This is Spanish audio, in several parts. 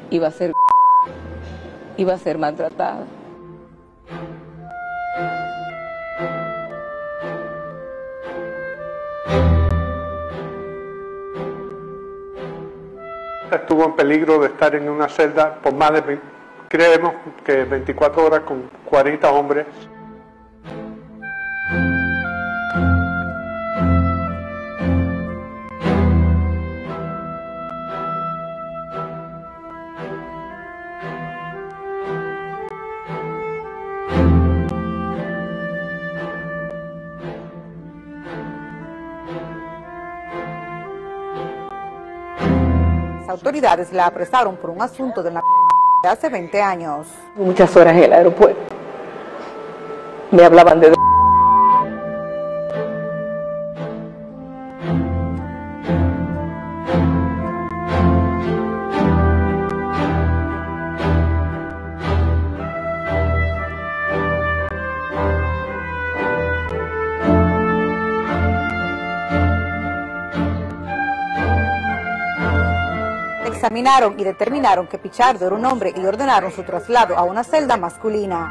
iba a ser maltratada. Estuvo en peligro de estar en una celda por más de, creemos que 24 horas con 40 hombres. Las autoridades la apresaron por un asunto de hace 20 años. Muchas horas en el aeropuerto. Me hablaban de... Examinaron y determinaron que Pichardo era un hombre y ordenaron su traslado a una celda masculina.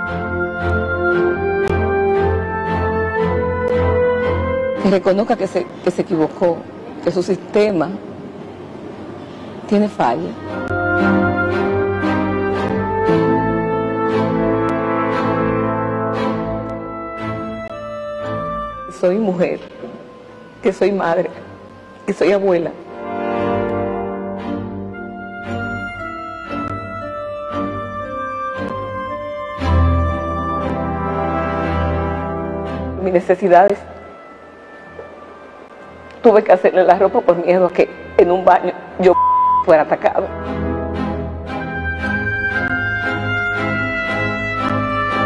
Que reconozca que se equivocó, que su sistema tiene falla. Soy mujer, que soy madre, que soy abuela. Mis necesidades. Tuve que hacerle la ropa por miedo a que en un baño yo fuera atacado.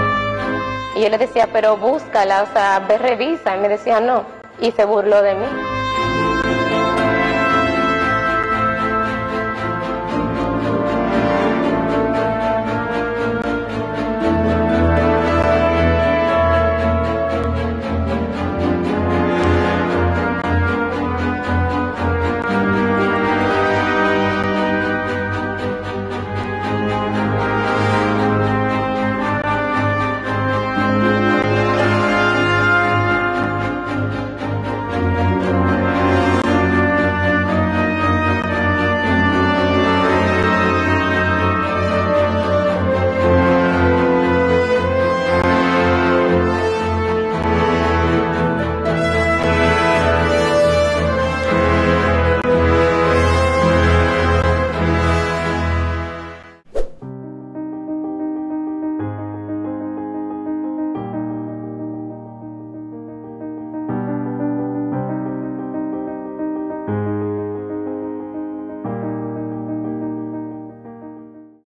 Y yo le decía, pero búscala, o sea, ve, revisa. Y me decía, no. Y se burló de mí.